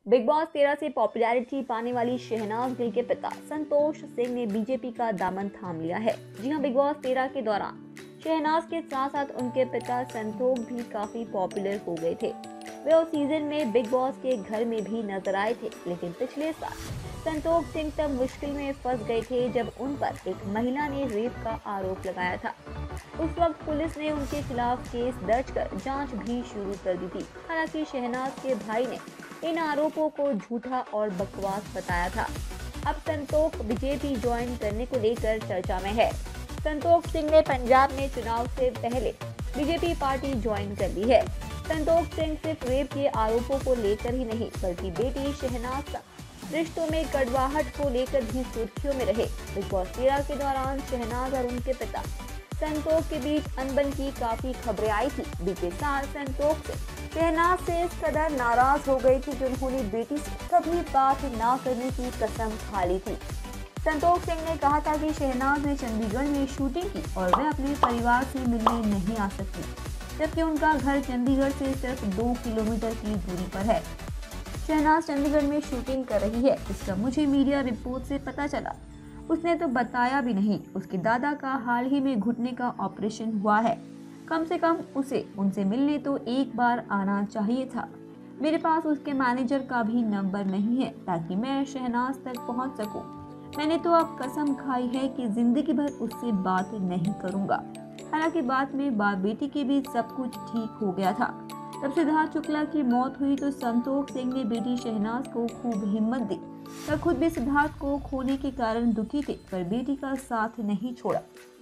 Big boss 13 से popularity पाने वाली शहनाज गिल के पिता संतोष सिंह ने बीजेपी का दामन थाम लिया है। जी हां, बिग बॉस 13 के दौरान शहनाज के साथ साथ उनके पिता संतोष भी काफी पॉपुलर हो गए थे। वे उस सीजन में बिग बॉस के घर में भी नजर आए थे, लेकिन पिछले साल संतोष सिंह तब मुश्किल में फंस गए थे जब उन पर एक महिला ने रेप का आरोप लगाया था। उस वक्त पुलिस ने उनके खिलाफ केस दर्ज कर जांच भी शुरू कर दी थी। हालांकि शहनाज के भाई ने इन आरोपों को झूठा और बकवास बताया था। अब संतोष बीजेपी ज्वाइन करने को लेकर चर्चा में है। संतोष सिंह ने पंजाब में चुनाव से पहले बीजेपी पार्टी ज्वाइन कर ली है। संतोष सिंह सिर्फ रेप के आरोपों को लेकर ही नहीं, बल्कि बेटी शहनाज तक रिश्तों में कड़वाहट को लेकर भी सुर्खियों में रहे। बिग बॉस 13 के दौरान शहनाज और उनके पिता संतोष के बीच अनबन की काफी खबरें आई थी। बीते साल संतोष शहनाज से इस कदर नाराज हो गई थी कि उन्होंने बेटी से कभी बात ना करने की कसम खा ली थी। संतोष सिंह ने कहा था कि शहनाज ने चंडीगढ़ में शूटिंग की और वह अपने परिवार से मिलने नहीं आ सकती, जबकि उनका घर चंडीगढ़ से सिर्फ 2 किलोमीटर की दूरी पर है। शहनाज चंडीगढ़ में शूटिंग कर रही है, इसका मुझे मीडिया रिपोर्ट से पता चला। उसने तो बताया भी नहीं। उसके दादा का हाल ही में घुटने का ऑपरेशन हुआ है। कम से कम उसे उनसे मिलने तो एक बार आना चाहिए था। मेरे पास उसके मैनेजर का भी नंबर नहीं है ताकि मैं शहनाज तक पहुंच सकूं। मैंने तो अब कसम खाई है कि जिंदगी भर उससे बात नहीं करूंगा। हालांकि बाद में बाप बेटी के बीच सब कुछ ठीक हो गया था। तब सिद्धार्थ शुक्ला की मौत हुई तो संतोष सिंह ने बेटी शहनाज को खूब हिम्मत दी। वह खुद भी सिद्धार्थ को खोने के कारण दुखी थे, पर बेटी का साथ नहीं छोड़ा।